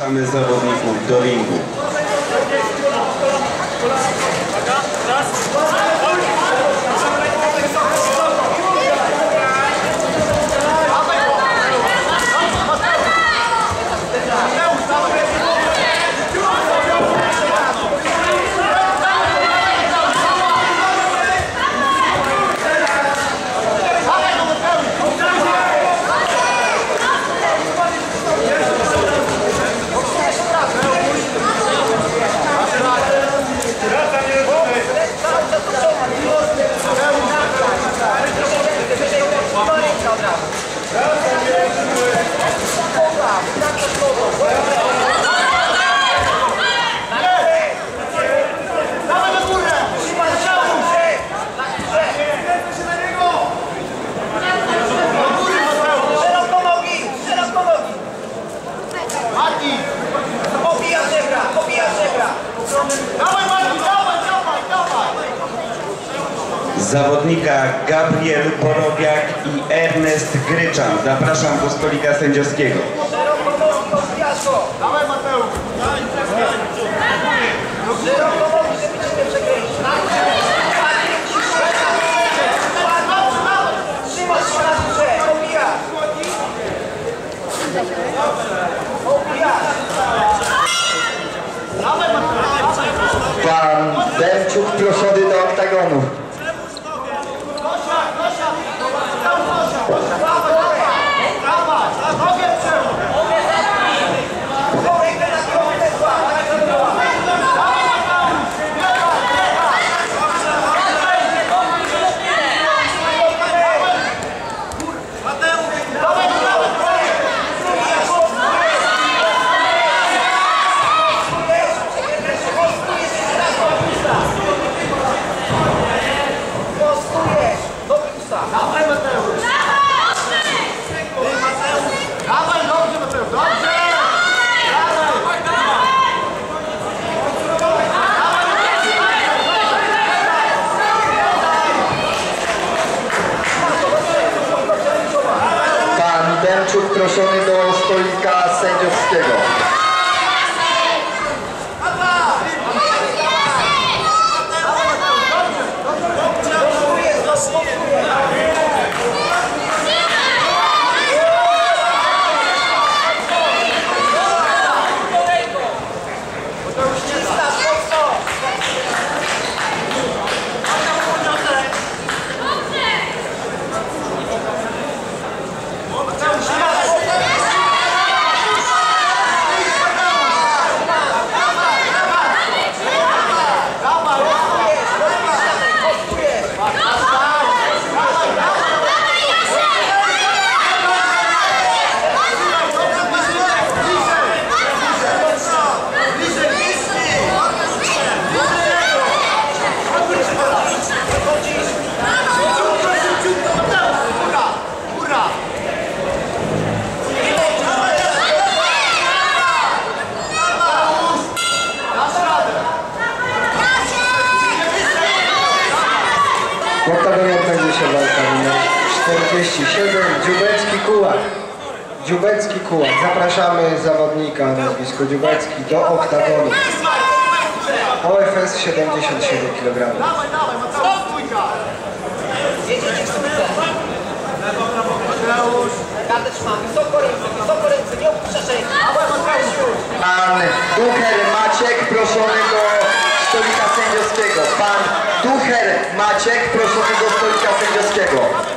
Zapraszamy zawodników do ringu. Zawodnika Gabriel Borowiak i Ernest Gryczan. Zapraszam do stolika sędziowskiego. Dawaj, Mateusz! Pan Demczuk proszony do oktagonu. Demczuk proszony do stolika sędziowskiego. W oktagonie odbędzie się walka numer 47, Dziubecki Kułak. Zapraszamy zawodnika o nazwisku Dziubecki do oktagonu. OFS 77 kg. Pan Ducher Maciek proszony do stolika sędziowskiego. Pan Ducher Maciek proszony do stolika sędziowskiego.